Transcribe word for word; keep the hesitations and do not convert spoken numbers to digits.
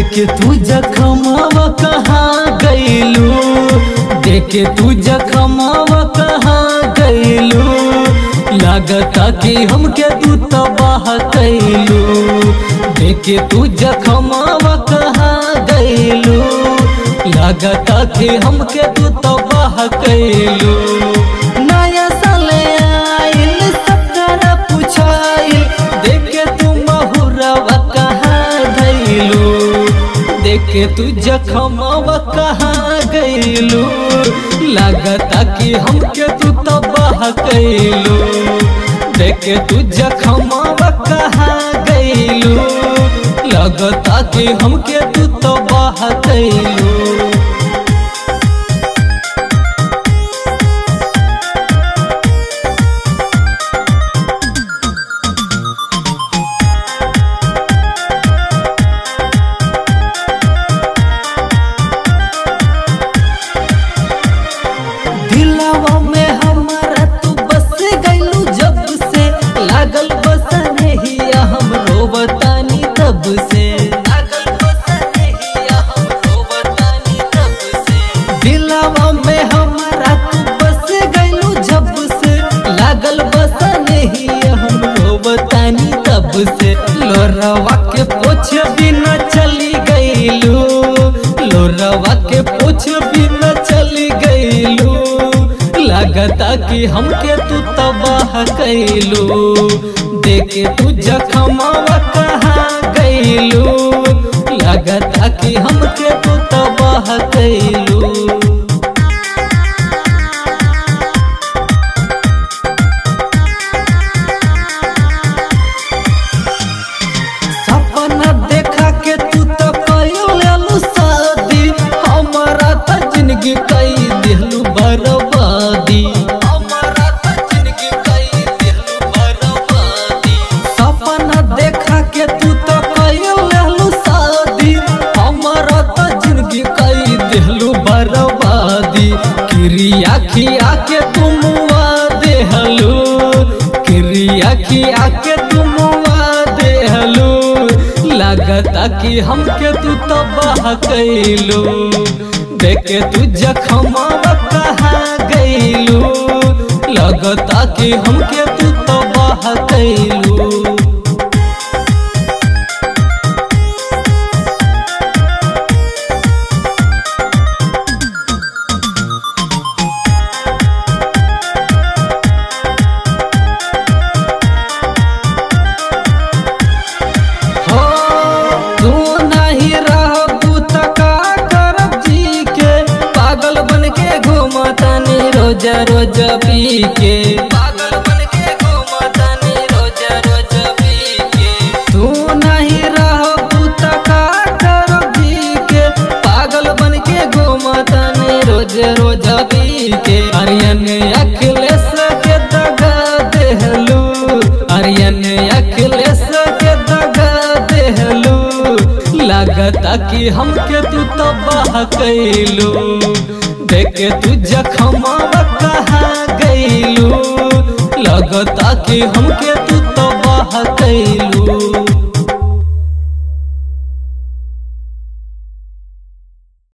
देखे तू जखमावा कहाँ गईलू, देखे तू जखमावा कहाँ गईलू, लागता कि हमके तू तबाह कैलू। देखे तू जखमावा कहाँ गईलू, लागता कि हमके तू तबाह कैलू। नया साले आइल सबकरा पुछाइल, देखे तू महुरवा कहाँ धैलू, देखे तू जखमावा कहाँ गईलू, लागता कि हमके तू तबाह कैलू। देखे तू जखमावा कहाँ गईलू, लागता कि हमके तू तबाह कैलू। दिलवा में हमारा तू बस गईलू जब से, लागल बसने ही हम रोवतानी तब से, लागल बसने ही हम रोवतानी तब से। दिलवा में हमारा तू बस गईलू जब से, लागल बसने ही हम रोवतानी तब से। लोरवा के पोछ बिना चली गईलू, लोरवा के पोछ बिना चली गईलू, लागता कि हमके तू तबाह कैलू। देखे तू जखमावा कहाँ गईलू, लागता कि हमके तू तबाह कैलू। सपना देखा के तू तो कैलू शादी, हमारा तो जिंदगी कई दिलू बर्बादी, हमारा तो जिंदगी कई दिलू बर्बादी। सपना देखा के तू तो कैलू शादी, हमारा तो जिंदगी कई दिलू बर्बादी। क्रिया खिया के तुम देहलू, क्रिया खिया के तुम देहलू, लागता कि हमके तू तबाह कैलू। देखे तू जखमावा कहाँ गईलू, लागता कि हमके तू तबाह कैलू। रोजा रोजा पी के पागल बन के घूमतानी, रोजा रोजा पी के। तू नहीं रहो का करब जी के, पागल बन के घूमतानी, रोजा रोजा पी के। आर्यन अखिलेश के दगा देहलू, आर्यन अखिलेश के दगा देहलू, लागता कि हमके तू तबाह कैलू। देखे तू जखमावा कहाँ गईलू, लगता कि हमके तू तबाह कैलू।